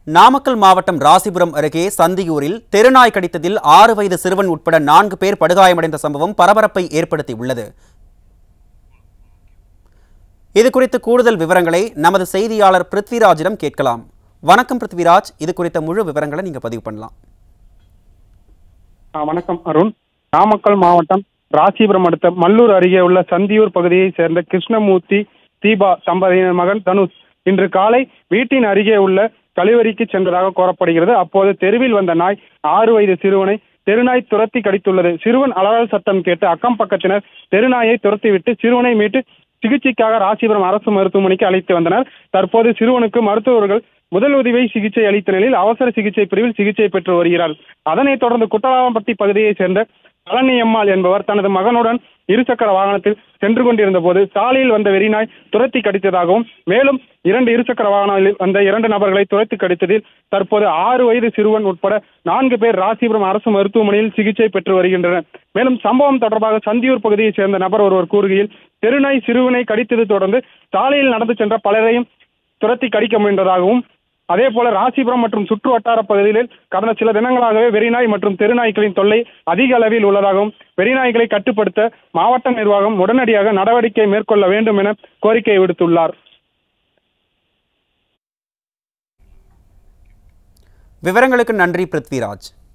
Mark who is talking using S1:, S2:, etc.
S1: நாமக்கல் மாவட்டம் ராசிபுரம் அருகே சந்தியூரில் தெருநாய் கடித்ததில் 6 வயது சிறுவன் உட்பட 4 பேர் படுகாயமடைந்த சம்பவம் பரபரப்பை ஏற்படுத்தியுள்ளது. இதுகுறித்து கூடுதல் விவரங்களை நமது செய்தியாளர் பிருத்விராஜிடம் கேட்கலாம். வணக்கம் பிருத்விராஜ், இது குறித்த முழு விவரங்களை நீங்க பதிவு பண்ணலாம்.
S2: வணக்கம் அருண். நாமக்கல் மாவட்டம் ராசிபுரம் அடுத்த மல்லூர் அருகே உள்ள சந்தியூர் பகுதியை சேர்ந்த கிருஷ்ணமூர்த்தி தீபா தம்பதியின் மகன் தனுஷ் இன்று காலை வீட்டின் அருகே உள்ள கழிவறைக்கு சென்றதாக கூறப்படுகிறது. அப்போது தெருவில் வந்த நாய் 6 வயது சிறுவனை தெருநாய் துரத்தி கடித்துள்ளது. சிறுவன் அலறல் சத்தம் கேட்டு அக்கம் பக்கத்தினர் தெருநாயை துரத்திவிட்டு சிறுவனை மீட்டு சிகிச்சைக்காக ராசிபுரம் அரசு மருத்துவமனைக்கு அழைத்து வந்தனர். தற்போது சிறுவனுக்கு மருத்துவர்கள் முதலுதவி சிகிச்சை அளித்த நிலையில் அவசர சிகிச்சை பிரிவில் சிகிச்சை பெற்று வருகிறார். அதனைத் தொடர்ந்து குட்டலாம்பட்டி பகுதியைச் சேர்ந்த பழனியம்மாள் என்பவர் தனது மகனுடன் இருசக்கர வாகனத்தில் சென்று கொண்டிருந்த போது சாலையில் வந்த வெறிநாய் துரத்தி கடித்ததாகவும் மேலும் 2 இருசக்கர வாகனங்களில் வந்த 2 நபர்களை துரத்தி கடித்ததில் தற்போது 6 வயது சிறுவன் உட்பட 4 பேர் ராசிபுரம் அரசு மருத்துவமனையில் சிகிச்சை பெற்று வருகின்றனர். மேலும் சம்பவம் தொடர்பாக சந்தியூர் பகுதியைச் சேர்ந்த நபர் ஒருவர் கூறுகையில், தெருநாய் சிறுவனை கடித்தது தொடர்ந்து சாலையில் நடந்து சென்ற பலரையும் துரத்தி கடிக்க முயன்றதாகவும் அதே போல ராசிபுரம் மற்றும் சுற்று வட்டார பகுதிகளில் கடந்த சில தினங்களாகவே வெறிநாய் மற்றும் தெருநாய்களின் தொல்லை அதிக அளவில் உள்ளதாகவும் வெறிநாய்களை கட்டுப்படுத்த மாவட்ட நிர்வாகம் உடனடியாக நடவடிக்கை மேற்கொள்ள வேண்டும் என கோரிக்கை விடுத்துள்ளார்.
S1: விவரங்களுக்கு நன்றி பிருத்விராஜ்.